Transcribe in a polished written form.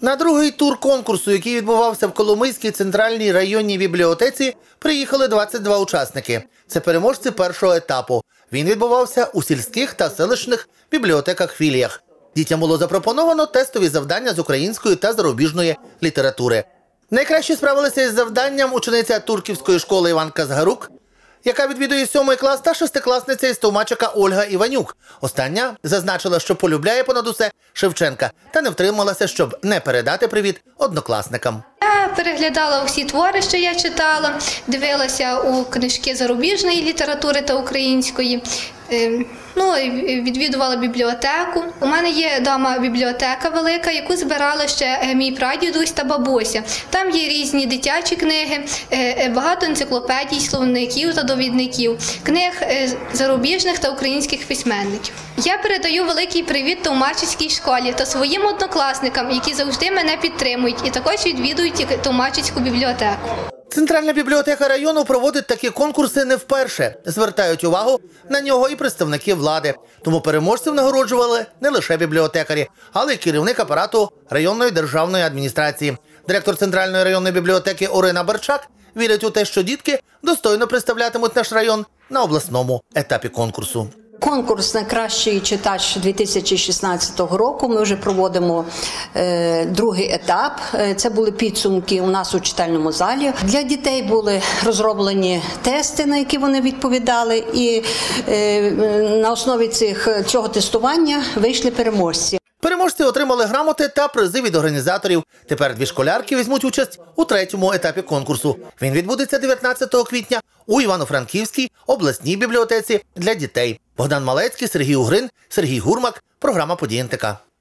На другий тур конкурсу, який відбувався в Коломийській центральній районній бібліотеці, приїхали 22 учасники. Це переможці першого етапу. Він відбувався у сільських та селищних бібліотеках-філіях. Дітям було запропоновано тестові завдання з української та зарубіжної літератури. Найкраще справилася із завданням учениця Турківської школи Іванка Згарук, яка відвідує 7 клас, та шестикласниця із Товмачика Ольга Іванюк. Остання зазначила, що полюбляє понад усе Шевченка та не втрималася, щоб не передати привіт однокласникам. Я переглядала усі твори, що я читала, дивилася у книжки зарубіжної літератури та української, відвідувала бібліотеку. У мене є вдома бібліотека велика, яку збирали ще мій прадідусь та бабуся. Там є різні дитячі книги, багато енциклопедій, словників та довідників, книг зарубіжних та українських письменників. Я передаю великий привіт Товмачицькій школі та своїм однокласникам, які завжди мене підтримують і також відвідують Товмачицьку бібліотеку. Центральна бібліотека району проводить такі конкурси не вперше. Звертають увагу на нього і представники влади. Тому переможців нагороджували не лише бібліотекарі, але й керівник апарату районної державної адміністрації. Директор Центральної районної бібліотеки Орина Барчак вірить у те, що дітки достойно представлятимуть наш район на обласному етапі конкурсу. Конкурс «Найкращий читач» 2016 року. Ми вже проводимо другий етап. Це були підсумки у нас у читальному залі. Для дітей були розроблені тести, на які вони відповідали. І на основі цього тестування вийшли переможці. Переможці отримали грамоти та призи від організаторів. Тепер 2 школярки візьмуть участь у третьому етапі конкурсу. Він відбудеться 19 квітня у Івано-Франківській обласній бібліотеці для дітей. Богдан Малецький, Сергій Угрин, Сергій Гурмак. Програма «Події НТК».